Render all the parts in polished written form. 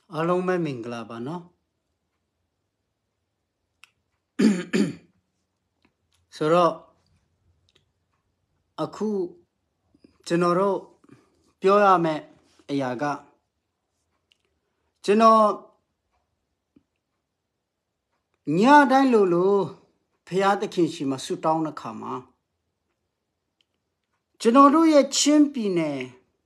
အားလုံးပဲမင်္ဂလာပါနော်ဆိုတော့အခုကျွန်တော်တို့ပြောရမယ့်အရာကကျွန်တော်ညတိုင်းလို့ဖရာသခင်ရှိမှဆုတောင်းတဲ့ခါမှာကျွန်တော်တို့ရဲ့ချင်းပြည်နယ်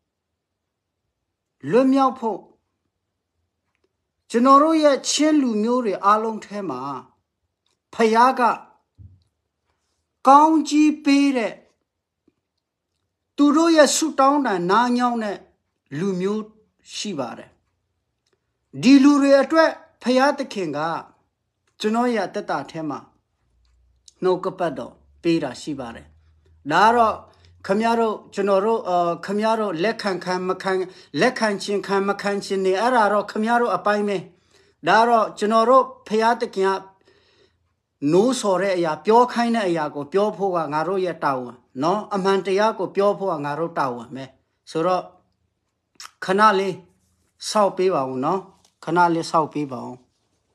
လွတ်မြောက်ဖို့ကျွန်တော်တို့ရဲ့ချင်းလူမျိုးတွေအားလုံးထဲမှာဖရာကကောင်းကြီးပေးတဲ့သူတို့ရဲ့ဆုတောင်းတန်နားညောင်းတဲ့လူမျိုးရှိပါတယ်ဒီလူတွေအတွက်ဖရာသခင်ကကျွန်တော်ရဲ့တက်တာထဲမှာနှုတ်ကပတ်တော်ပေးတာရှိပါတယ်ဒါတော့ခမရတို့ကျွန်တော်တို့ခမရတို့လက်ခံမခံလက်ခံချင်းခံမခံချင်းနေအဲ့ဒါတော့ခမရတို့အပိုင်းပဲဒါတော့ကျွန်တော်တို့ဖရာသခင်ကနိုးဆော်တဲ့အရာပြောခိုင်းတဲ့အရာကိုပြောဖို့ကငါတို့ရဲ့တာဝန်နော်အမှန်တရားကိုပြောဖို့ကငါတို့တာဝန်ပဲဆိုတော့ခဏလေးစောက်ပေးပါဦးနော်ခဏလေးစောက်ပေးပါဦး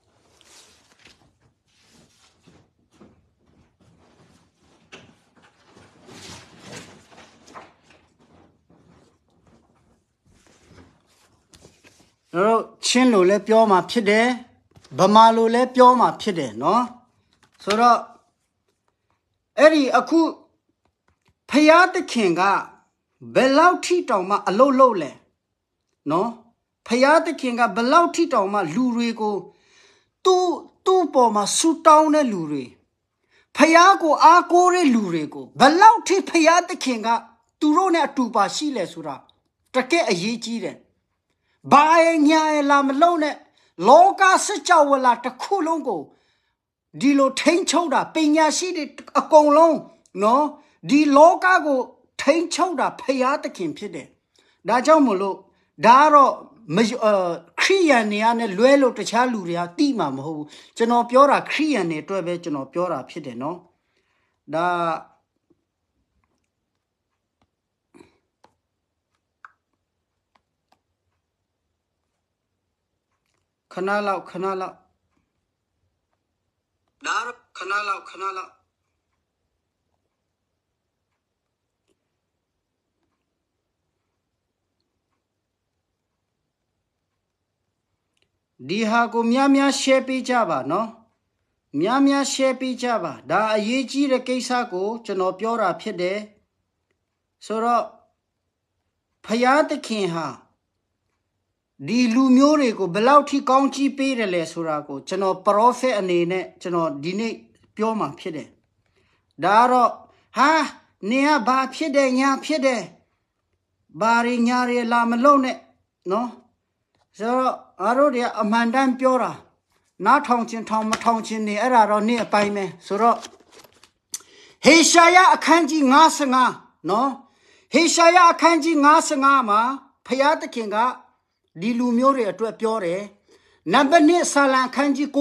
တို့ချင်းလို့လည်းပြောမှာဖြစ်တယ်ဗမာလို့လည်းပြောမှာဖြစ်တယ်နော်ဆိုတော့အဲ့ဒီအခုဖရာသခင်ကဘယ်လောက်ထိတောင်မှအလုတ်လုတ်လဲနော်ဖရာသခင်ကဘယ်လောက်ထိတောင်မှလူတွေကိုသူ့ပေါ်မှာဆူတောင်းတဲ့လူတွေဖရာကိုအားကိုးတဲ့လူတွေကိုဘယ်လောက်ထိဖရာသခင်ကသူတို့နဲ့အတူပါရှိလဲဆိုတာတကယ်အရေးကြီးတယ်ဘာညာလာမလုံးနဲ့လောကစကြဝဠာတစ်ခုလုံးကိုဒီလိုထိန်းချုပ်တာပညာရှိတဲ့အကုန်လုံးနော်ဒီလောကကိုထိန်းချုပ်တာဖရာသခင်ဖြစ်တယ်ဒါကြောင့်မလို့ဒါကတော့ခရိယန်တွေနဲ့လွဲလို့တခြားလူတွေကတိမှာမဟုတ်ဘူးကျွန်တော်ပြောတာခရိယန်တွေအတွက်ပဲကျွန်တော်ပြောတာဖြစ်တယ်နော်ဒါခဏလောက်ဒါခဏလောက်ဒီဟာကိုများ share ပေးကြပါနော်များ share ပေးကြပါဒါအရေးကြီးတဲ့ကိစ္စကိုကျွန်တော်ပြောတာဖြစ်တယ်ဆိုတော့ဖရာသခင်ဟာဒီလူမျိုးတွေကိုဘယ်လောက်ထိကောင်းကြီးပေးတယ်လဲဆိုတာကိုကျွန်တော် prophet အနေနဲ့ကျွန်တော်ဒီနေ့ပြောမှာဖြစ်တယ်ဒါတော့ဟာနေကဘာဖြစ်တယ်ညာဖြစ်တယ်ဘာရညာရလာမလုံးနဲ့နော်ဆိုတော့အားတို့တွေအမှန်တမ်းပြောတာနားထောင်ချင်းထောင်မထောင်ချင်းနေအဲ့ဒါတော့နေ့အပိုင်းပဲဆိုတော့ဟေရှာယအခန်းကြီး55နော်ဟေရှာယအခန်းကြီး55မှာဖရာသခင်ကဒီလူမျိုးတွေအတွက်ပြောတယ်နံပါတ်1ဆာလံအခန်းကြီး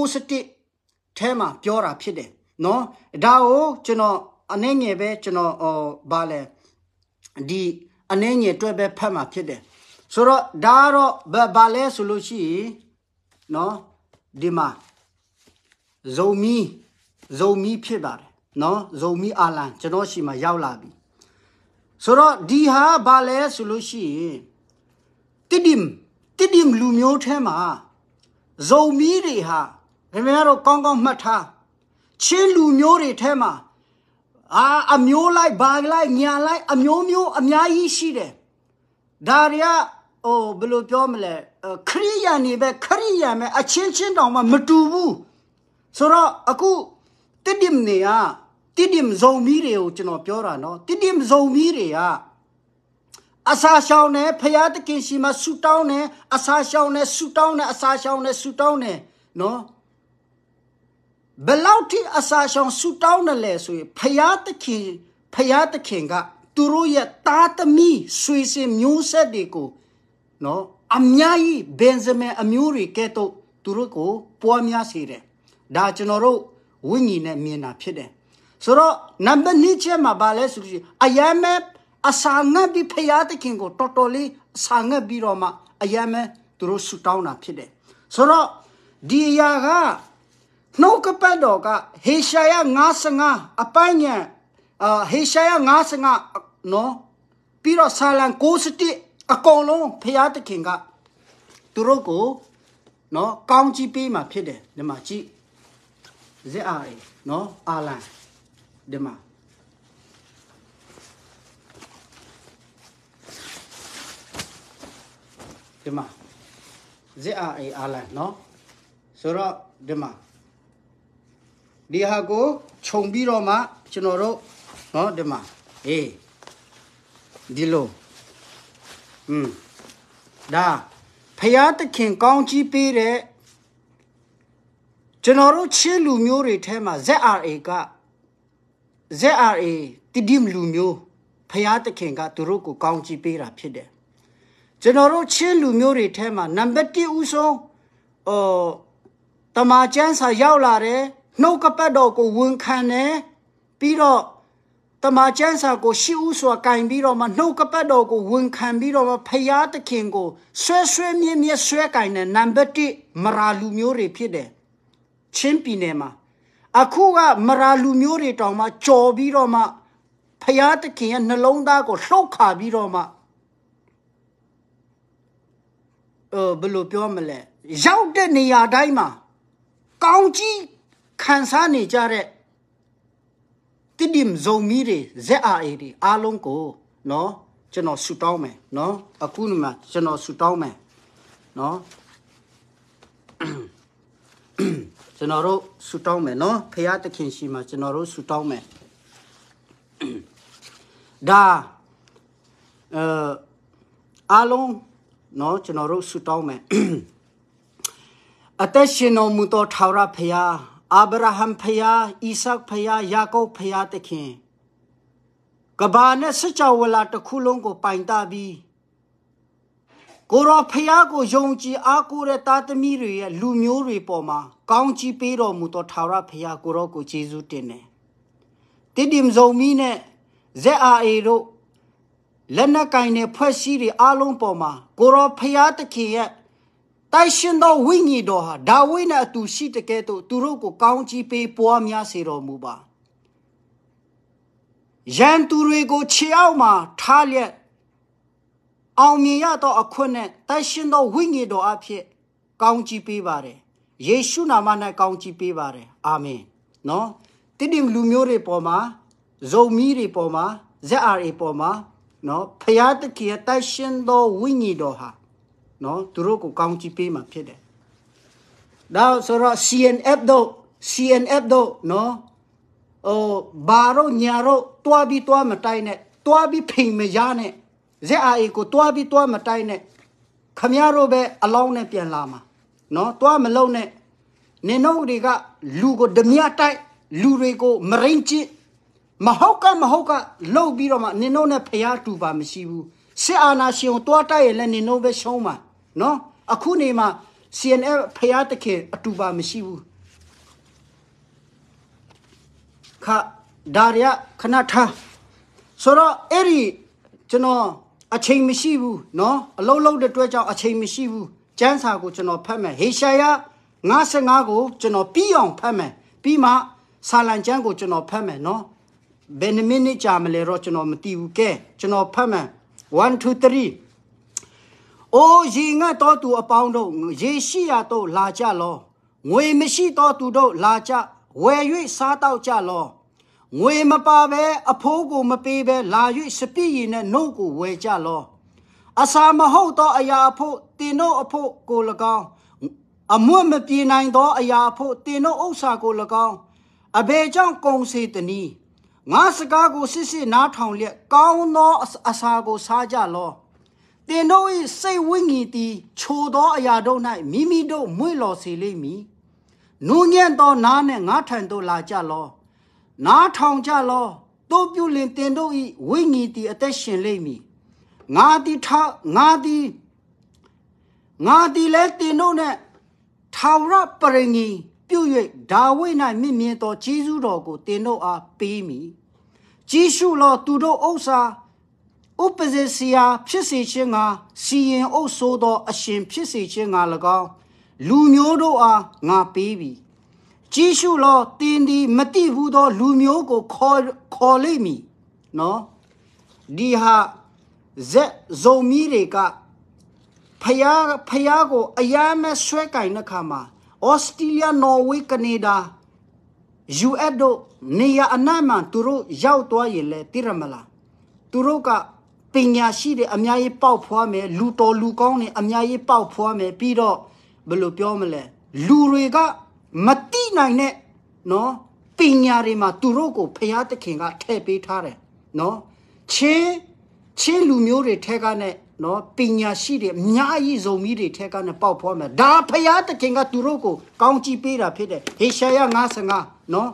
61ထဲမှာပြောတာဖြစ်တယ်နော်ဒါကိုကျွန်တော်အနေငယ်ပဲကျွန်တော်ဘာလဲဒီအနေငယ်အတွက်ပဲဖတ်မှာဖြစ်တယ်ဆိုတော့ဒါတော့ဘာလဲဆိုလို့ရှိရင်နော်ဒီမှာဇုံမီဖြစ်ပါတယ်နော်ဇုံမီအာလန်ကျွန်တော်ရှိမှရောက်လာပြီဆိုတော့ဒီဟာဘာလဲဆိုလို့ရှိရင်တိဒီမ်လူမျိုးထဲမှာဇုံမီတွေဟာခင်ဗျားတို့ကောင်းမှတ်ထားချင်းလူမျိုးတွေထဲမှာအမျိုးလိုက်ဘာလိုက်ညာလိုက်အမျိုးအများကြီးရှိတယ်ဒါတွေကဘယ်လိုပြောမလဲခရိယာန်နေပဲခရိယာန်ပဲအချင်းတောင်မှမတူဘူးဆိုတော့အခုတိဒီမ်ဇုံမီတွေကိုကျွန်တော်ပြောတာနော်တိဒီမ်ဇုံမီတွေကအစာရှောင်နေဖရာသခင်ရှိမှဆူတောင်းနေအစာရှောင်နေဆူတောင်းနေအစာရှောင်နေဆူတောင်းနေနော်ဘယ်လောက်ထိအစာရှောင်ဆူတောင်းတယ်လဲဆိုရင်ဖရာသခင်ကသူတို့ရဲ့သားသမီးဆွေစဉ်မျိုးဆက်တွေကိုနော်အများကြီးဘင်ဇမင်အမျိုးတွေကဲ့သို့သူတို့ကိုပွားများစေတယ်ဒါကျွန်တော်တို့ဝိညာဉ်နဲ့မြင်တာဖြစ်တယ်ဆိုတော့နံပါတ်2ချက်မှာဘာလဲဆိုလို့အယမ်းမဲ့အစာငတ်ပြီးဖရာသခင်ကိုတော်တော်လေးအစာငတ်ပြီးတော့မှအယမ်းမဲ့သူတို့ဆူတောင်းတာဖြစ်တယ်ဆိုတော့ဒီအရာကနှုတ်ကပတ်တော်ကဟေရှာယ55အပိုင်းငယ်ဟေရှာယ55နော်ပြီးတော့ဆာလံ61အကုန်လုံးဖျားသခင်ကသူတို့ကိုနော်ကောင်းကြီးပေးမှာဖြစ်တယ်ဒီမှာကြည့်ဇက်အာရီနော်အာလန်ဒီမှာဇက်အာရီအာလန်နော်ဆိုတော့ဒီမှာဒီဟာကိုခြုံပြီးတော့မှကျွန်တော်တို့နော်ဒီမှာဒီလိုဒါဖျားသခင်ကောင်းကြီးပေးတဲ့ကျွန်တော်တို့ချင်းလူမျိုးတွေထဲမှာ ZRA တည်dim လူမျိုးဖျားသခင်ကသူတို့ကိုကောင်းကြီးပေးတာဖြစ်တယ်ကျွန်တော်တို့ချင်းလူမျိုးတွေထဲမှာနံပါတ်1ဦးဆုံးတမန်ကျမ်းစာရောက်လာတယ်နှုတ်ကပတ်တော်ကိုဝန်ခံတယ်ပြီးတော့တမန်ကျမ်းစာကိုရှေ့ဦးစွာကင်ပြီးတော့မှနှုတ်ကပတ်တော်ကိုဝန်ခံပြီးတော့မှဖျားသခင်ကိုဆွဲမြဲဆွဲကင်တဲ့နံပါတ်1မရာလူမျိုးတွေဖြစ်တယ်ချင်းပြည်နယ်မှာအခုကမရာလူမျိုးတွေတောင်မှကြော်ပြီးတော့မှဖျားသခင်ရဲ့နှလုံးသားကိုလှုပ်ခါပြီးတော့မှဘယ်လိုပြောမလဲရောက်တဲ့နေရာတိုင်းမှာကောင်းကြီးခံစားနေကြတဲ့တိဒီမ်ဇုံမီတွေ ZRA တွေအားလုံးကိုနော်ကျွန်တော်ဆူတောင်းမယ်နော်အခုနမှာကျွန်တော်ဆူတောင်းမယ်နော်ကျွန်တော်တို့ဆူတောင်းမယ်နော်ဖခင်သခင်ရှိမှာကျွန်တော်တို့ဆူတောင်းမယ်ဒါအားလုံးနော်ကျွန်တော်တို့ဆူတောင်းမယ်အသက်ရှင်တော်မူသောထာဝရဘုရားအာဗြဟံဘုရားဣဇက်ဘုရားယာကုပ်ဘုရားသခင်ကဘာနဲ့စကြဝဠာတစ်ခုလုံးကိုပိုင်တပြီးကိုရောဘုရားကိုယုံကြည်အားကိုးတဲ့သားသမီးတွေရဲ့လူမျိုးတွေပေါ်မှာကောင်းချီးပေးတော်မူသောထာဝရဘုရားကိုရောကိုယေရှုတင်တယ်တိဒီမ်ဇုံမီနဲ့ ZRA တို့လက်နက်ကင်တဲ့ဖွဲ့စည်းတွေအားလုံးပေါ်မှာကိုရောဘုရားသခင်ရဲ့တိုက်ရှင်သောဝိညာဉ်တော်ဟာဒါဝိနဲ့အတူရှိတဲ့ကဲ့သို့သူတို့ကိုကောင်းချီးပေးပွားများစေတော်မူပါရန်သူတွေကိုခြေအောက်မှာထားလျက်အောင်မြင်ရသောအခွင့်နဲ့တိုက်ရှင်သောဝိညာဉ်တော်အဖြစ်ကောင်းချီးပေးပါတယ်ယေရှုနာမ၌ကောင်းချီးပေးပါတယ်အာမင်နော်တိတိလူမျိုးတွေပေါ်မှာဇုံမီတွေပေါ်မှာ ZRA ပေါ်မှာနော်ဖျားတခင်ရဲ့တိုက်ရှင်သောဝိညာဉ်တော်ဟာနော်သူတို့ကိုကောင်းချီးပေးမှာဖြစ်တယ်ဒါဆိုတော့ CNF တို့နော်ဘာတော့ညာတော့တွားပြီးတွားမတိုင်းနဲ့တွားပြီးဖိန်မရနဲ့ ZRA ကိုတွားပြီးတွားမတိုင်းနဲ့ခမရတို့ပဲအလောင်းနဲ့ပြန်လာမှာနော်တွားမလုံးနဲ့နင်တို့တွေကလူကိုဓမြတိုက်လူတွေကိုမရင်းချစ်မဟုတ်ကလှုပ်ပြီးတော့မှနင်တို့နဲ့ဖျားတူပါမရှိဘူးစစ်အာဏာရှင်ကိုတွားတိုက်ရလဲနင်တို့ပဲရှုံးမှာနော်အခုနေမှာ CNF ဖျားတခင်အတူပါမရှိဘူးဒါရခဏထားဆိုတော့အဲ့ဒီကျွန်တော်အချိန်မရှိဘူးနော်အလုံးလုံးတဲ့အတွက်ကြောင့်အချိန်မရှိဘူးကျမ်းစာကိုကျွန်တော်ဖတ်မယ်ဟေရှာယ55ကိုကျွန်တော်ပြီးအောင်ဖတ်မယ်ပြီးမှဆာလံကျမ်းကိုကျွန်တော်ဖတ်မယ်နော်ဘယ်နှမိနစ်ကြာမလဲတော့ကျွန်တော်မသိဘူးကဲကျွန်တော်ဖတ်မယ်1 2 3အိုးရေငတ်တော်သူအပေါင်းတို့ရေရှိရတော့လာကြလောငွေမရှိတော်သူတို့လာကြဝယ်၍စားတော့ကြလောငွေမပါပဲအဖိုးကိုမပေးပဲလာ၍စပြည့်ရည်နဲ့နှုတ်ကိုဝယ်ကြလောအစာမဟုတ်သောအရာအဖို့တင်တို့အဖို့ကို၎င်းအမွတ်မပြေနိုင်သောအရာအဖို့တင်တို့ဥစ္စာကို၎င်းအဘယ်ကြောင့်ကုန်စေတနည်းငါစကားကိုစစ်နားထောင်လျက်ကောင်းသောအစာကိုစားကြလောတင်တို့၏စိတ်ဝိညာဉ်သည်ချိုသောအရာတို့၌မိမိတို့မွေ့လျော်စေလိမ့်မည်နူးညံ့သောနားနှင့်ငါထံသို့လာကြလောနားထောင်ကြလောတို့ပြုလင်တင်တို့၏ဝိညာဉ်သည်အသက်ရှင်လိမ့်မည်ငါသည်လည်းတင်တို့နှင့်ထာဝရပရိညင်ပြု၍ဒါဝိဒ်၌မြင့်မြတ်သောကျေးဇူးတော်ကိုတင်တို့အားပေးမည်ကြည်ရှုလောသူတို့ဥ opposite ဖြစ်စေခြင်းငါစီရင်အုပ်ဆိုးသောအရှင်ဖြစ်စေခြင်းငါ၎င်းလူမျိုးတို့အားငါပေးပြီကြည့်ရှုလောတင်းဒီမတိဘူးသောလူမျိုးကိုခေါ်လိမ့်မည်နော်ဒီဟာဇက်ဇုံမီတွေကဖယားကိုအယားမဲ့ဆွဲကင်တဲ့ခါမှာဩစတြေးလျနော်ဝေးကနေဒါ US တို့နေရအနားမှာသူတို့ရောက်သွားရင်လေသိရမလားသူတို့ကပညာရှိတဲ့အများကြီးပေါက်ဖွားမယ်လူတော်လူကောင်းတွေအများကြီးပေါက်ဖွားမယ်ပြီးတော့ဘယ်လိုပြောမလဲလူတွေကမတိနိုင်တဲ့နော်ပညာတွေမှာသူတို့ကိုဖျားသခင်ကထည့်ပေးထားတယ်နော်ချင်းလူမျိုးတွေထဲကနဲ့နော်ပညာရှိတွေအများကြီးစုံမီတွေထဲကနဲ့ပေါက်ဖွားမယ်ဒါဖျားသခင်ကသူတို့ကိုကောင်းချီးပေးတာဖြစ်တယ်ဟေရှာယ55နော်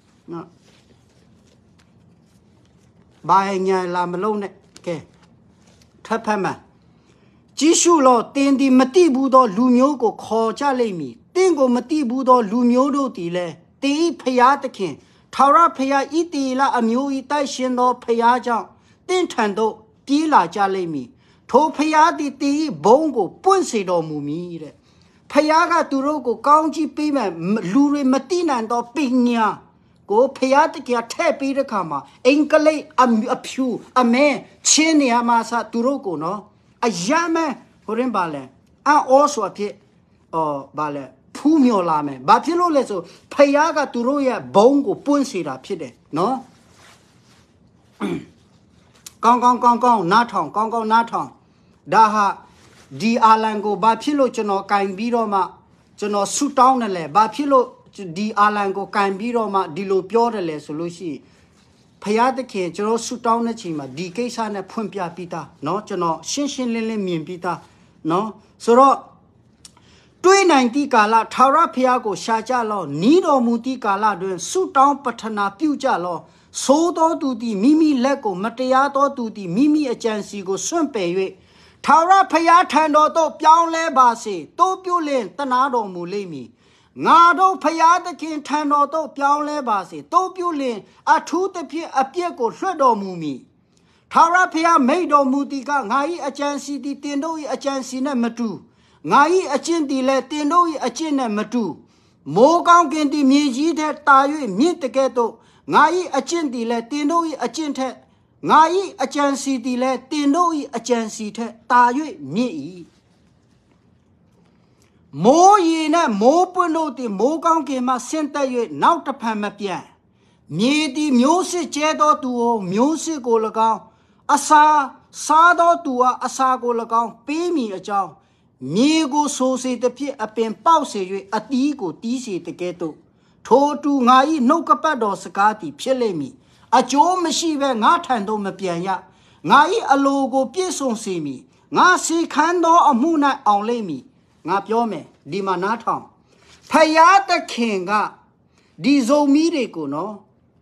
ဘာညာလာမလုံးနဲ့ကဲထပ်ဖတ်မှာကြည့်ရှုလောတင်းဒီမတိဘူးသောလူမျိုးကိုခေါ်ကြလိမ့်မည်တင်းကိုမတိဘူးသောလူမျိုးတို့တည်လဲတင်းဤဖျားသခင်ထာဝရဖျားဤတီလာအမျိုးဤတိုက်ရှင်သောဖျားကြောင့်တင်းထံသို့ပြေးလာကြလိမ့်မည်ထိုဖျားသည်တင်းဤဘုံကိုပွင့်စေတော်မူမည်တဲ့ဖျားကသူတို့ကိုကောင်းချီးပေးမယ်လူတွေမတိနိုင်သောပညာကိုဖျားတကယ်ထည့်ပေးတဲ့ခါမှာအင်္ဂလိပ်အဖြူအမဲချင်းနေရာမှာစသူတို့ကိုနော်အယမ်းမဲဟိုရင်ပါလဲအောဆိုအဖြစ်ဘာလဲဖူးမြော်လာမယ်ဘာဖြစ်လို့လဲဆိုဖျားကသူတို့ရဲ့ဘုံကိုပွင့်စေတာဖြစ်တယ်နော်ကောင်းနားထောင်ကောင်းနားထောင်ဒါဟာဒီအာလန်ကိုဘာဖြစ်လို့ကျွန်တော်ကင်ပြီးတော့မှကျွန်တော်ဆူတောင်းတယ်လဲဘာဖြစ်လို့ဒီအာလန်ကိုကင်ပြီးတော့မှဒီလိုပြောတယ်လဲဆိုလို့ရှိရင်ဖယားသခင်ကျွန်တော်ဆူတောင်းတဲ့ချိန်မှာဒီကိစ္စနဲ့ဖွင့်ပြပြီးသားเนาะကျွန်တော်ရှင်းလင်းမြင်ပြီးသားเนาะဆိုတော့တွေးနိုင်သည့်ကာလထာဝရဖယားကိုရှာကြလောနီးတော်မူသည့်ကာလတွင်ဆူတောင်းပတနာပြုကြလောသို့သောသူသည်မိမိလက်ကိုမတရားသောသူသည်မိမိအကြံစီကိုစွန့်ပယ်၍ထာဝရဖယားထံတော်သို့ပြောင်းလဲပါစေတိုးပြုလင်တနာတော်မူလိမ့်မည်ငါတို့ဖယားသခင်ထံတော်သို့ပြောင်းလဲပါစေတိုးပြုလင်အထူးသဖြင့်အပြစ်ကိုလွှတ်တော်မူမည်ထာဝရဖယားမိန့်တော်မူသည်ကငါ၏အကြံစီသည်တင်တို့၏အကြံစီနှင့်မတူငါ၏အကျင့်သည်လည်းတင်တို့၏အကျင့်နှင့်မတူမိုးကောင်းကင်သည်မြေကြီးထက်တာ၍မြင့်တကဲ့သို့ငါ၏အကျင့်သည်လည်းတင်တို့၏အကျင့်ထက်ငါ၏အကြံစီသည်လည်းတင်တို့၏အကြံစီထက်တာ၍မြင့်၏မိုးရေနဲ့မိုးပွင့်တို့သည်မိုးကောင်းကင်မှဆင်းသက်၍နောက်တစ်ဖန်မပြန်မြေသည်မျိုးစစ်ကျဲသောသူကိုမျိုးစစ်ကို၎င်းအစာစားသောသူအားအစာကို၎င်းပေးမည်အကြောင်းမြေကိုဆိုစေသဖြင့်အပင်ပေါက်စေ၍အတီးကိုတီးစေတကဲ့သို့ထိုတူငါ၏နှုတ်ကပတ်တော်စကားသည်ဖြစ်လိမ့်မည်အကျိုးမရှိဘဲငါထံသို့မပြန်ရငါ၏အလိုကိုပြည့်စုံစေမည်ငါစီခမ်းသောအမှု၌အောင်လိမ့်မည်ငါပြောမယ်ဒီမှာနားထောင်ဖယားသခင်ကဒီဇုံမီတွေကိုနော်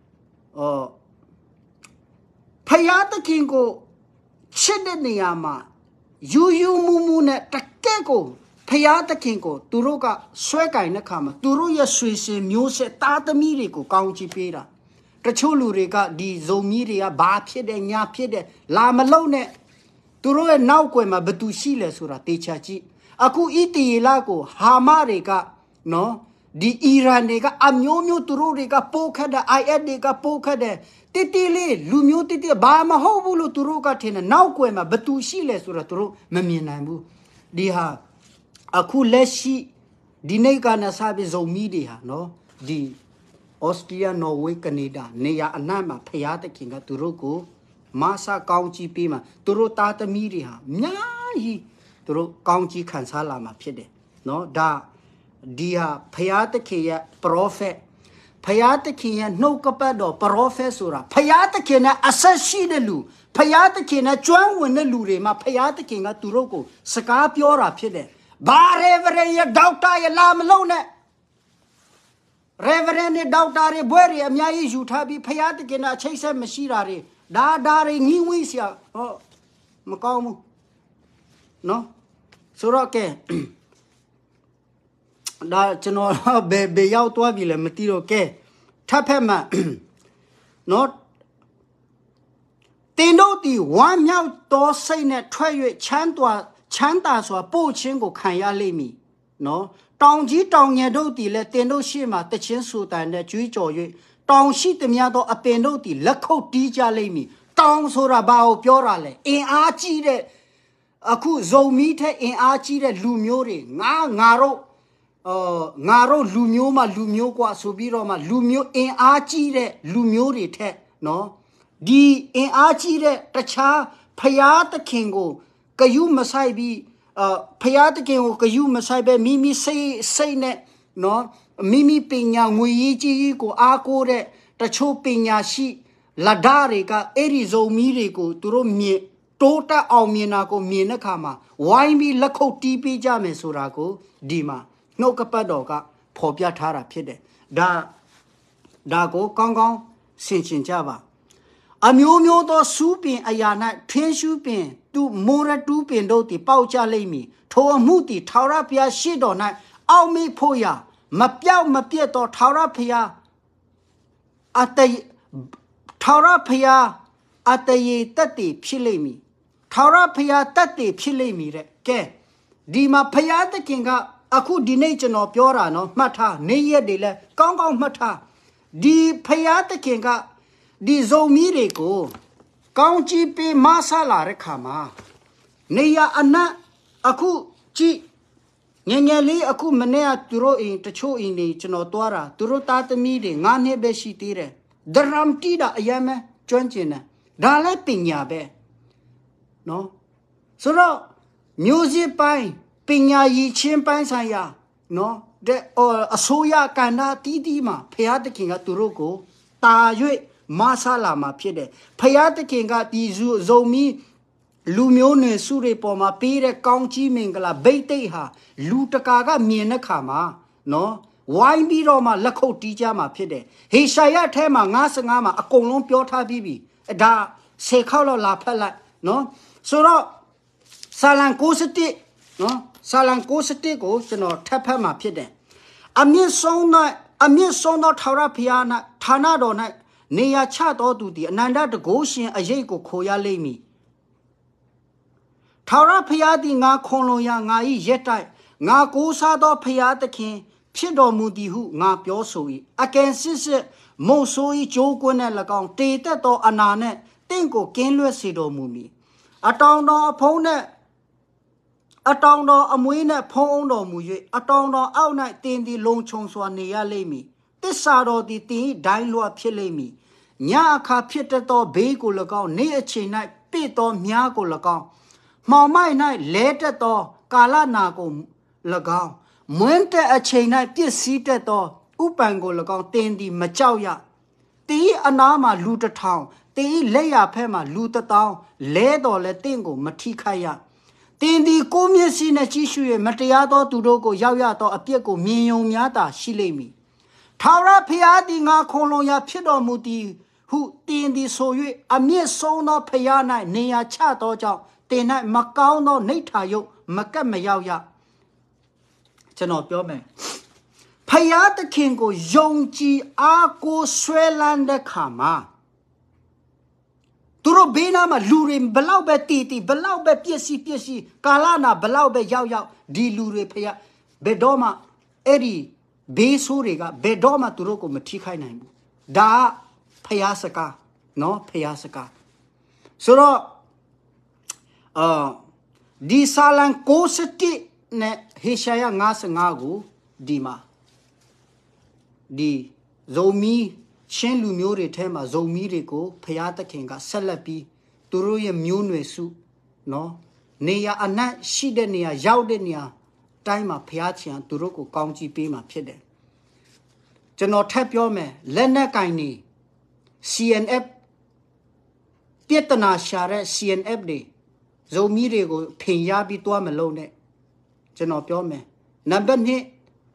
ဖယားသခင်ကိုချစ်တဲ့နေရာမှာယူမှုနဲ့တကယ့်ကိုဖယားသခင်ကိုသူတို့ကဆွဲကင်တဲ့ခါမှာသူတို့ရဲ့ဆွေစဉ်မျိုးဆက်သားသမီးတွေကိုကောင်းချီးပေးတာတချို့လူတွေကဒီဇုံမီတွေကဘာဖြစ်တယ်ညာဖြစ်တယ်လာမလုံးနဲ့သူတို့ရဲ့နောက်ွယ်မှာဘသူရှိလဲဆိုတာတေချာကြည့်အခုဣတီလာကိုဟာမတွေကနော်ဒီအီရန်တွေကအမျိုးသူတို့တွေကပိုးခတ်တဲ့ IS တွေကပိုးခတ်တဲ့တိလေးလူမျိုးတိဘာမဟုတ်ဘူးလို့သူတို့ကထင်တယ်နောက်ွယ်မှာဘသူရှိလဲဆိုတာသူတို့မမြင်နိုင်ဘူးဒီဟာအခုလက်ရှိဒီနေ့ကနစားပြီးဇုံမီတွေဟာနော်ဒီဩစတြေးလျနော်ဝေးကနေဒါနေရအနှံ့မှာဖျားသခင်ကသူတို့ကိုမဆာကောင်းကြီးပေးမှာသူတို့သားသမီးတွေဟာအများကြီးသူတို့ကောင်းကြီးခံစားလာမှာဖြစ်တယ်နော်ဒါဒီဟာဖျားသခင်ရဲ့ prophet ဖျားသခင်ရဲ့နှုတ်ကပတ်တော် prophet ဆိုတာဖျားသခင်နဲ့အဆက်ရှိတဲ့လူဖျားသခင်နဲ့ကျွမ်းဝင်တဲ့လူတွေမှာဖျားသခင်ကသူတို့ကိုစကားပြောတာဖြစ်တယ်ဘာရေဗရင်ရဲ့ဒေါက်တာရဲ့လာမလုံးနဲ့ရေဗရင်နဲ့ဒေါက်တာတွေဘွဲတွေအများကြီးယူထားပြီးဖျားသခင်နဲ့အချိတ်ဆက်မရှိတာတွေဒါတွေငီးဝိစရာမကောင်းဘူးနော်ဆိုတော့ကဲဒါကျွန်တော်ဘယ်ရောက်သွားပြီလဲမသိတော့ကဲထပ်ဖက်မှနော်တင်တို့ဒီဝမ်းမြောက်သောစိတ်နဲ့ထွက်၍ချမ်းသာစွာပို့ခြင်းကိုခံရလိမ့်မည်နော်တောင်ကြီးတောင်ငယ်တို့သည်လည်းတင်တို့ရှေ့မှာတခြင်းဆူတန်နဲ့ကြွေးကြော်၍တောင်ရှိသမျှသောအပင်တို့သည်လက်ခုပ်တီးကြလိမ့်မည်တောင်ဆိုတာဘာကိုပြောတာလဲအင်အားကြီးတဲ့အခုဇုံမီတဲ့အင်အားကြီးတဲ့လူမျိုးတွေငါတို့လူမျိုးမှလူမျိုးกว่าဆိုပြီးတော့မှလူမျိုးအင်အားကြီးတဲ့လူမျိုးတွေထက်နော်ဒီအင်အားကြီးတဲ့တခြားဖျားသခင်ကိုဂယုမဆိုင်ပြီးဖျားသခင်ကိုဂယုမဆိုင်ပဲမိမိစိတ်နဲ့နော်မိမိပညာငွေရေးကြီးကိုအားကိုးတဲ့တချို့ပညာရှိလက်ဓာတွေကအဲ့ဒီဇုံမီတွေကိုသူတို့မြင်တိုးတက်အောင်မြင်တာကိုမြင်တဲ့အခါမှာဝိုင်းပြီးလက်ခုပ်တီးပေးကြမယ်ဆိုတာကိုဒီမှာနှုတ်ကပတ်တော်ကဖော်ပြထားတာဖြစ်တယ်ဒါကိုကောင်းကောင်းဆင်ခြင်ကြပါအမျိုးမျိုးသောစူးပင်အရာ၌ထင်းရှူးပင်သူမိုးရတူးပင်တို့သည်ပေါက်ကြလိမ့်မည်ထိုအမှုသည်ထာဝရဘုရားရှေ့တော်၌အောက်မေ့ဖို့ရာမပြောက်မပြတ်သောထာဝရဘုရားထာဝရဘုရားအတရေတက်တည်ဖြစ်လိမ့်မည်ထာဝရဘုရားတက်တည်ဖြစ်လိမ့်မည်တဲ့ကဲဒီမှာဘုရားသခင်ကအခုဒီနေ့ကျွန်တော်ပြောတာနော်မှတ်ထားနေရက်တွေလဲကောင်းကောင်းမှတ်ထားဒီဘုရားသခင်ကဒီဇုံမီတွေကိုကောင်းကြီးပေးမဆလာတဲ့ခါမှာနေရအနက်အခုကြည့်ငယ်ငယ်လေးအခုမနေ့ကသူတို့အိမ်တချို့အိမ်တွေကျွန်တော်သွားတာသူတို့သားသမီးတွေ9နှစ်ပဲရှိသေးတယ်ဒရမ်တီတာအယမ်းကျွမ်းကျင်တယ်ဒါလည်းပညာပဲနော်ဆိုတော့မျိုးစစ်ပိုင်းပညာရည်ချင်းပိုင်းဆိုင်ရာနော်တဲ့အစိုးရကဏ္ဍတီးမှာဖျားသခင်ကသူတို့ကိုတာ၍မဆလာမှာဖြစ်တယ်ဖျားသခင်ကဒီဇုံမီလူမျိုးနွယ်စုတွေပေါ်မှာပေးတဲ့ကောင်းကြီးမင်္ဂလာဗိတ်သိက်ဟာလူတကာကမြင်တဲ့ခါမှာနော်ဝိုင်းပြီးတော့မှလက်ခုပ်တီးကြမှာဖြစ်တယ်ဟေရှာယထဲမှာ55မှာအကုန်လုံးပြောထားပြီးပြီဒါ10ခေါက်လောက်လာဖတ်လိုက်နော်ဆိုတော့ဆာလံ61နော်ဆာလံ61ကိုကျွန်တော်ထပ်ဖတ်မှာဖြစ်တယ်အမြင့်ဆုံးသောထာဝရဘုရား၌ဌာနတော်၌နေရာချတော်သူသည်အနန္တတကုရှင်အရေးကိုခိုရလိမ့်မည်ထာဝရဘုရားသည်ငါခွန်လွန်ရာငါ၏ရက်တိုက်ငါကိုးစားသောဘုရားသခင်ဖြစ်တော်မူသည်ဟုငါပြောဆို၏အကယ်စစ်မုတ်ဆိုး၏ကြိုးကွင်းနှင့်၎င်းတေတက်သောအနာနှင့်တင့်ကိုကင်းလွတ်စေတော်မူမည်အတောင်တော်အဖုံးနှင့်အတောင်တော်အမွေးနှင့်ဖုံးအောင်တော်မူ၍အတောင်တော်အောက်၌တင်းသည်လုံခြုံစွာနေရလိမ့်မည်တစ္ဆာတော်သည်တင်းဒိုင်းလွှတ်ဖြစ်လိမ့်မည်ညအခါဖြစ်တတ်သောဘေးကို၎င်းနေ့အချိန်၌ပိတ်သောမြားကို၎င်းမှောင်မိုက်၌လဲတက်သောကာလနာကို၎င်းမွန်းတဲ့အချိန်၌ပြည့်စည်တတ်သောဥပံကို၎င်းတင်းသည်မကြောက်ရတင်းအနားမှာလူ1000တင်းလက်ရဖက်မှာလူ1000လဲတော်လဲတင်းကိုမထိခိုက်ရတင်းသည်ကိုမျက်စိနဲ့ကြည့်ရှု၍မတရားသောသူတို့ကိုရောက်ရသောအပြစ်ကိုမြင်ယုံများသာရှိလိမ့်မည်ထာဝရဘုရားသည်ငါခွန်လွန်ရာဖြစ်တော်မူသည်ဟုတင်းသည်ဆို၍အမျက်ဆုံးသောဘုရား၌နေရာချသောကြောင့်တင်း၌မကောင်းသောနှိဋ္ဌာယုတ်မကတ်မရောက်ရကျွန်တော်ပြောမယ်ဖယားသခင်ကိုယုံကြည်အားကိုးဆွဲလန်းတဲ့ခါမှာသူတို့ဘေးနားမှာလူတွေဘလောက်ပဲတီဘလောက်ပဲပြည့်စည်ကာလနာဘလောက်ပဲရောက်ဒီလူတွေဖယားဘယ်တော့မှအဲ့ဒီဘေးဆိုးတွေကဘယ်တော့မှသူတို့ကိုမထိခိုက်နိုင်ဘူးဒါဖယားစကားနော်ဖယားစကားဆိုတော့ဒီဆာလံ61နဲ့ဟေရှာယ55ကိုဒီမှာဒီဇုံမီရှင်းလူမျိုးတွေထဲမှာဇုံမီတွေကိုဖျားသခင်ကဆက်လက်ပြီးသူတို့ရဲ့မျိုးနွယ်စုနော်နေရာအနှံ့ရှိတဲ့နေရာရောက်တဲ့နေရာတိုင်းမှာဖျားချင်သူတို့ကိုကောင်းချီးပေးမှာဖြစ်တယ်ကျွန်တော်ထပ်ပြောမယ်လက်နက်ကင်နေ CNF ပြဿနာရှာတဲ့ CNF တွေဇုံမီတွေကိုဖင်ရပြီးတွားမလုံးနဲ့ကျွန်တော်ပြောမယ်နံပါတ်2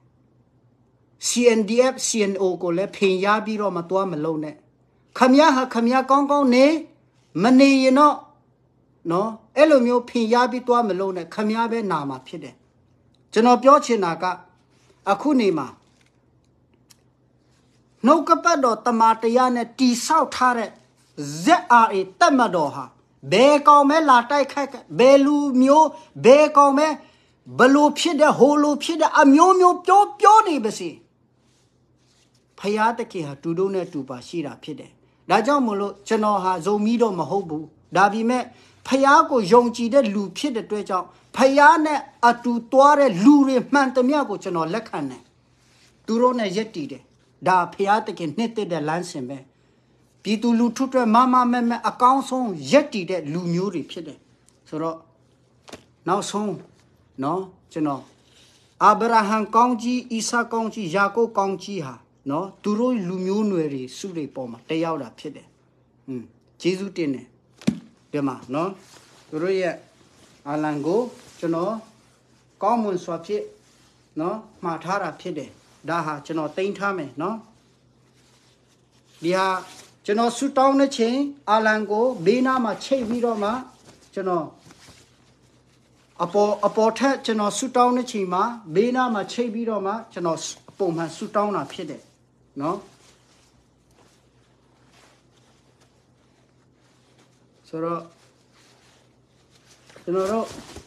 CNDF CNO ကိုလည်းဖင်ရပြီးတော့မတွားမလုံးနဲ့ခမရဟာခမရကောင်းကောင်းနေမနေရင်တော့နော်အဲ့လိုမျိုးဖင်ရပြီးတွားမလုံးနဲ့ခမရပဲနာမှာဖြစ်တယ်ကျွန်တော်ပြောချင်တာကအခုနေမှာနှုတ်ကပတ်တော်တမန်တရားနဲ့တီဆောက်ထားတဲ့ ZRA တက်မတော်ဟာဘယ်ကောင်မဲလာတိုက်ခိုက်ဘယ်လူမျိုးဘယ်ကောင်မဲဘလို့ဖြစ်တဲ့ဟိုလိုဖြစ်တဲ့အမျိုးမျိုးပြောနေပါစေဖယားတခင်ဟာတူတို့နဲ့တူပါရှိတာဖြစ်တယ်ဒါကြောင့်မလို့ကျွန်တော်ဟာဇုံမီတော့မဟုတ်ဘူးဒါပေမဲ့ဖယားကိုယုံကြည်တဲ့လူဖြစ်တဲ့အတွက်ကြောင့်ဖယားနဲ့အတူသွားတဲ့လူတွေမှန်သမျှကိုကျွန်တော်လက်ခံတယ်သူတို့နဲ့ယက်တည်တယ်ဒါဖယားတခင်နှစ်သက်တဲ့လမ်းစဉ်ပဲပြည်သူလူထုတွေမမဲအကောင်းဆုံးယက်တည်တဲ့လူမျိုးတွေဖြစ်တယ်ဆိုတော့နောက်ဆုံးနော်ကျွန်တော်အာဗြဟံကောင်းကြီးဣဆာကောင်းကြီးယာကုပ်ကောင်းကြီးဟာနော်သူတို့လူမျိုးနွယ်တွေစုတွေပေါ်မှာတက်ရောက်တာဖြစ်တယ်ဂျေဇုတင်တယ်ဒီမှာနော်သူတို့ရဲ့အာလံကိုကျွန်တော်ကောင်းမွန်စွာဖြစ်နော်မှားထားတာဖြစ်တယ်ဒါဟာကျွန်တော်တင်ထားမယ်နော်ဒီဟာကျွန်တော်ဆူတောင်းတဲ့ချိန်အာလံကိုဘေးနားမှာချိတ်ပြီးတော့မှကျွန်တော်အပေါ်ထက်ကျွန်တော်ဆူတောင်းတဲ့ချိန်မှာဘေးနားမှာချိတ်ပြီးတော့မှကျွန်တော်ပုံမှန်ဆူတောင်းတာဖြစ်တယ်နော်ဆိုတော့ကျွန်တော်တို့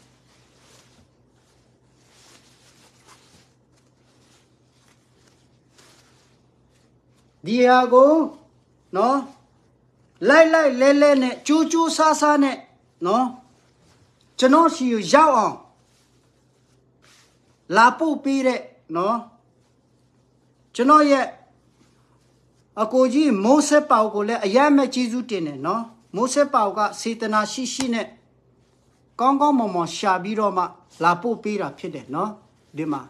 ဒီဟာကိုနော်လိုက်လဲနဲ့ကျိုးဆာနဲ့နော်ကျွန်တော်စီကိုရောက်အောင်လာပို့ပေးတဲ့နော်ကျွန်တော်ရဲ့အကိုကြီးမိုးဆက်ပေါကိုလည်းအယမ်းမဲ့ကျေးဇူးတင်တယ်နော်မိုးဆက်ပေါကစေတနာရှိနဲ့ကောင်းမွန်ရှာပြီးတော့မှလာပို့ပေးတာဖြစ်တယ်နော်ဒီမှာ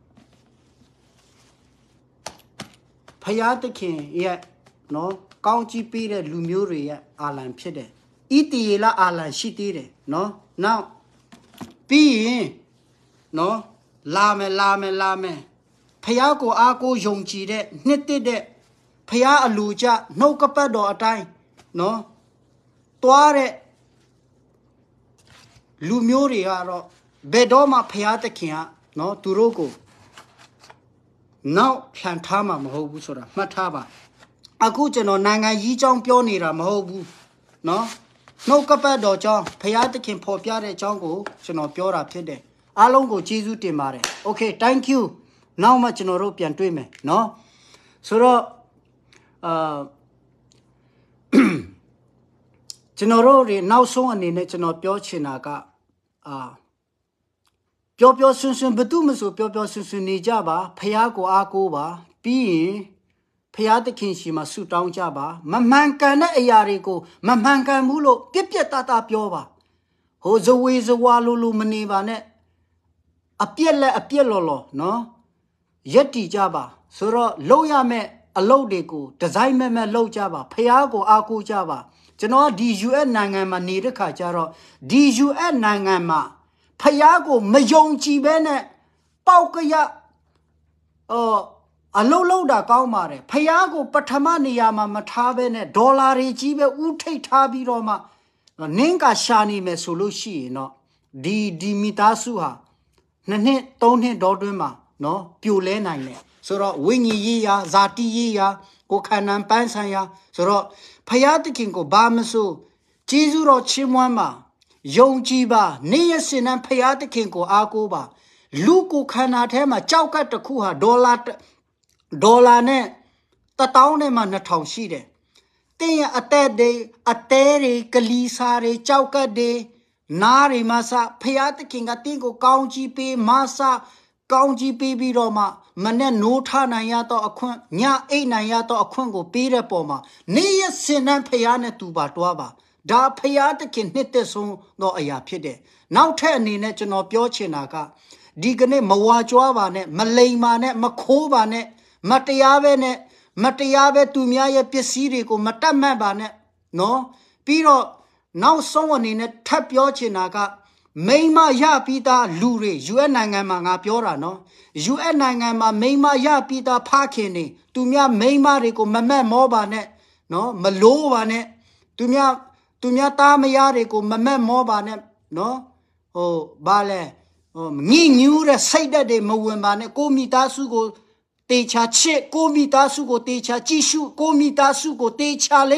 ဖယားသခင်ရဲ့နော်ကောင်းကြီးပေးတဲ့လူမျိုးတွေရဲ့အာလံဖြစ်တယ်ဣတိယေလအာလံရှိသေးတယ်နော်နောက်ပြီးရင်နော်လာမယ်ဖယားကိုအားကိုယုံကြည်တဲ့နှစ်သက်တဲ့ဖယားအလူကြနှုတ်ကပတ်တော်အတိုင်းနော်တွားတဲ့လူမျိုးတွေကတော့ဘယ်တော့မှဖယားသခင်ကနော်သူတို့ကိုနောက်ဖြန်ထားမှာမဟုတ်ဘူးဆိုတာမှတ်ထားပါအခုကျွန်တော်နိုင်ငံကြီးကြောင်းပြောနေတာမဟုတ်ဘူးနော်နှုတ်ကပတ်တော်ကြောင်းဖယားသခင်ဖော်ပြတဲ့အကြောင်းကိုကျွန်တော်ပြောတာဖြစ်တယ်အားလုံးကိုကျေးဇူးတင်ပါတယ် Okay thank you နောက်မှကျွန်တော်တို့ပြန်တွေ့မယ်နော်ဆိုတော့ကျွန်တော်တို့နောက်ဆုံးအနေနဲ့ကျွန်တော်ပြောချင်တာကပျော်ရွှင်ဘယ်သူမှဆိုပျော်ရွှင်နေကြပါဖယားကိုအားကိုးပါပြီးရင်ဖယားသခင်ရှိမှဆုတောင်းကြပါမမှန်ကန်တဲ့အရာတွေကိုမမှန်ကန်ဘူးလို့ပြက်သားပြောပါဟိုဇဝေဇဝါလိုမနေပါနဲ့အပြက်လောနော်ရက်တီကြပါဆိုတော့လုပ်ရမယ့်အလုပ်တွေကိုဒီဇိုင်းမဲ့လုပ်ကြပါဖယားကိုအားကိုးကြပါကျွန်တော်ဒီ US နိုင်ငံမှာနေတဲ့ခါကျတော့ဒီ US နိုင်ငံမှာဖယားကိုမယုံကြည်ဘဲနဲ့ပေါက်ကရအလုံးတာကောင်းပါတယ်ဖယားကိုပထမနေရာမှာမထားဘဲနဲ့ဒေါ်လာတွေကြီးပဲဥထိတ်ထားပြီးတော့မှနင်းကရှာနေမယ်ဆိုလို့ရှိရင်တော့ဒီမိသားစုဟာ2 နှစ် 3 နှစ်ဒေါ်တွင်းမှာနော်ပြိုလဲနိုင်တယ်ဆိုတော့ဝိညာဉ်ရေးရာဇာတိရေးရာကိုခန္ဓာပန်းဆိုင်ရာဆိုတော့ဖယားသခင်ကိုဘာမဆိုကျေးဇူးတော်ချီးမွမ်းပါယုံကြည်ပါနေ့ရက်စဉ်နဲ့ဖယားသခင်ကိုအားကိုးပါလူကိုခန္ဓာထဲမှာကြောက်ကတ်တစ်ခုဟာဒေါ်လာနဲ့1000နဲ့မှ2000ရှိတယ်တင်းရဲ့အသေးတွေကလီစာတွေကြောက်ကတ်တွေနားတွေမှာစဖယားသခင်ကတင်းကိုကောင်းကြီးပေးမဆကောင်းကြီးပေးပြီးတော့မှမနဲ့နိုးထနိုင်ရတော့အခွင့်ညအိတ်နိုင်ရတော့အခွင့်ကိုပေးတဲ့ပုံမှာနေ့ရက်စဉ်နဲ့ဖယားနဲ့တူပါတွားပါဒါဖယားသခင်နှစ်သက်ဆုံးသောအရာဖြစ်တယ်နောက်ထပ်အနေနဲ့ကျွန်တော်ပြောချင်တာကဒီကနေ့မဝါကြွားပါနဲ့မလိမ်ပါနဲ့မခိုးပါနဲ့မတရားပဲသူများရဲ့ပစ္စည်းတွေကိုမတတ်မှတ်ပါနဲ့နော်ပြီးတော့နောက်ဆုံးအနေနဲ့ထပ်ပြောချင်တာကမိန်းမရပြီးသားလူတွေ US နိုင်ငံမှာငါပြောတာနော် US နိုင်ငံမှာမိန်းမရပြီးသားဖခင်တွေသူများမိန်းမတွေကိုမမက်မောပါနဲ့နော်မလို့ပါနဲ့သူများသားမယားတွေကိုမမက်မောပါနဲ့နော်ဘာလဲညင်ညူးတဲ့စိတ်ဓာတ်တွေမဝင်ပါနဲ့ကိုမိသားစုကိုတေချာချစ်ကိုမိသားစုကိုတေချာကြည့်ရှုကိုမိသားစုကိုတေချာလေးဖ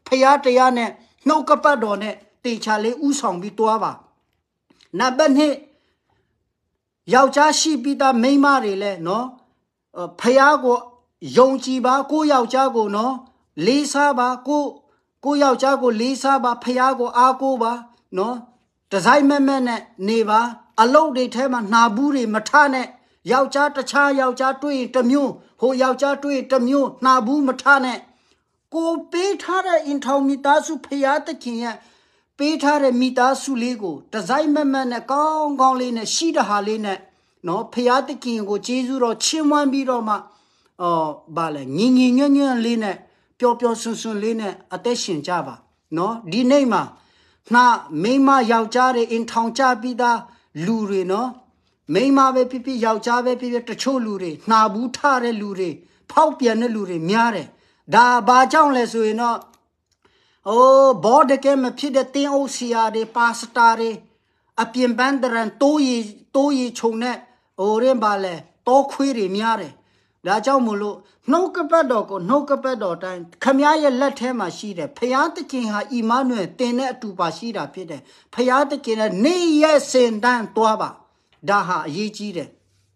ရားတရားနဲ့နှုတ်ကပတ်တော်နဲ့တေချာလေးဥဆောင်ပြီးတွားပါနံပါတ်2ယောက်ျားရှိပြီးသားမိန်းမတွေလဲနော်ဖရားကိုယုံကြည်ပါကိုယောက်ျားကိုနော်လေးစားပါကိုယောက်ျားကိုလေးစားပါဖရားကိုအားကိုးပါနော်ဒီဇိုင်းမဲ့နဲ့နေပါအလုတ်တွေထဲမှာနှာဘူးတွေမထနဲ့ယောက်ျားတခြားယောက်ျားတွေ့ရင်တစ်မျိုးဟိုယောက်ျားတွေ့ရင်တစ်မျိုးနှာဘူးမထနဲ့ကိုပေးထားတဲ့အင်ထောင်မိသားစုဖရားသခင်ရဲ့ပေးထားတဲ့မိသားစုလေးကိုဒီဇိုင်းမဲ့နဲ့ကောင်းကောင်းလေးနဲ့ရှိတဲ့ဟာလေးနဲ့နော်ဖရားသခင်ကိုကျေးဇူးတော်ချီးမွမ်းပြီးတော့မှဘာလဲညင်ညွန့်လေးနဲ့ပျော်ပျော်ဆွန်လေးနဲ့အသက်ရှင်ကြပါနော်ဒီနေ့မှာနှာမိန်းမယောက်ျားတွေအင်ထောင်ကြပြီးသားလူတွေနော်မိန်းမပဲဖြစ်ဖြစ်ယောက်ျားပဲဖြစ်ဖြစ်တချို့လူတွေနှာဘူးထတဲ့လူတွေဖောက်ပြန်တဲ့လူတွေများတယ်ဒါဘာကြောင့်လဲဆိုရင်တော့ဘောဒကဲမဖြစ်တဲ့တင်းအုပ်စီယာတွေပါစတာတွေအပြင်ပန်းတရန်တိုးရီခြုံနဲ့ရင်ပါလဲတောခွေးတွေများတယ်ဒါကြောင့်မို့လို့နှုတ်ကပတ်တော်ကိုနှုတ်ကပတ်တော်တိုင်းခမည်းရဲ့လက်ထဲမှာရှိတယ်ဖျားသခင်ဟာအီမနွယ်တင်တဲ့အတူပါရှိတာဖြစ်တယ်ဖျားသခင်ရဲ့နေရဲ့စင်တန်းတွားပါဒါဟာအရေးကြီးတယ်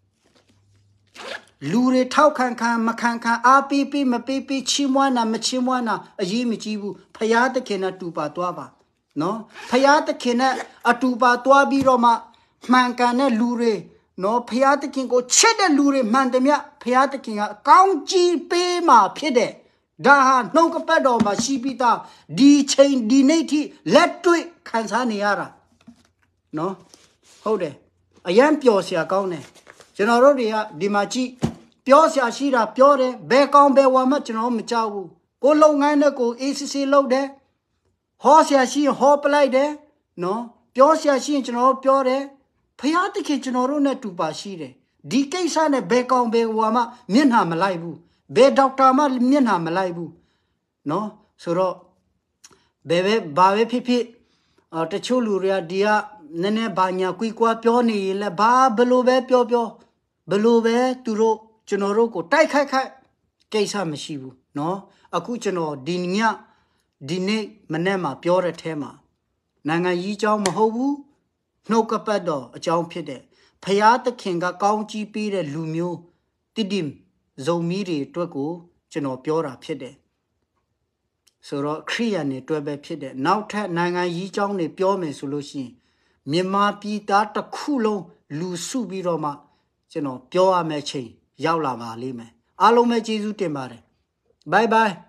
လူတွေထောက်ခံမခံအားပေးမပေးချီးမွမ်းတာမချီးမွမ်းတာအရေးမကြီးဘူးဖျားသခင်နဲ့တူပါတွားပါနော်ဖျားသခင်နဲ့အတူပါတွားပြီးတော့မှမှန်ကန်တဲ့လူတွေနော်ဖျားသခင်ကိုချစ်တဲ့လူတွေမှန်တယ်မြဖျားသခင်ကအကောင်းကြီးပေးမှာဖြစ်တယ်ဒါဟာနှုတ်ကပတ်တော်မှာရှိပြီးသားဒီချိန်ဒီနေ့ထိလက်တွေ့ခံစားနေရတာနော်ဟုတ်တယ်အယံပျော်စရာကောင်းတယ်ကျွန်တော်တို့တွေကဒီမှာကြည့်ပြောစရာရှိတာပြောတယ်ဘယ်ကောင်းဘယ်ဝါမှကျွန်တော်မကြောက်ဘူးကိုလုပ်ငန်းနဲ့ကို ACC လုပ်တယ်ဟောစရာရှိရင်ဟောပလိုက်တယ်နော်ပြောစရာရှိရင်ကျွန်တော်ပြောတယ်ဖျားသခင်ကျွန်တော်တို့နဲ့တူပါရှိတယ်ဒီကိစ္စနဲ့ဘယ်ကောင်းဘယ်ဝါမှမျက်နှာမလိုက်ဘူးဘယ်ဒေါက်တာမှမျက်နှာမလိုက်ဘူးနော်ဆိုတော့ဘာပဲဖြစ်ဖြစ်တချို့လူတွေကဒီကနည်းနည်းဘာညာကွီကွာပြောနေရင်လည်းဘလို့ပဲပြောဘလို့ပဲသူတို့ကျွန်တော်တို့ကိုတိုက်ခိုက်ကိစ္စမရှိဘူးနော်အခုကျွန်တော်ဒီနေ့မနေ့မှာပြောတဲ့ထဲမှာနိုင်ငံကြီးအကြောင်းမဟုတ်ဘူးနှုတ်ကပတ်တော်အကြောင်းဖြစ်တဲ့ဖျားသခင်ကကောင်းကြီးပေးတဲ့လူမျိုးတိဇုံမီတွေအတွက်ကိုကျွန်တော်ပြောတာဖြစ်တယ်ဆိုတော့ခရိယန်တွေအတွက်ပဲဖြစ်တယ်နောက်ထပ်နိုင်ငံကြီးအကြောင်းတွေပြောမယ်ဆိုလို့ရှိရင်မြန်မာပြည်သားတစ်ခုလုံးလူစုပြီးတော့မှကျွန်တော်ပြောရမယ့်ချိန်ရောက်လာပါလိမ့်မယ်အားလုံးပဲကျေးဇူးတင်ပါတယ်ဘိုင်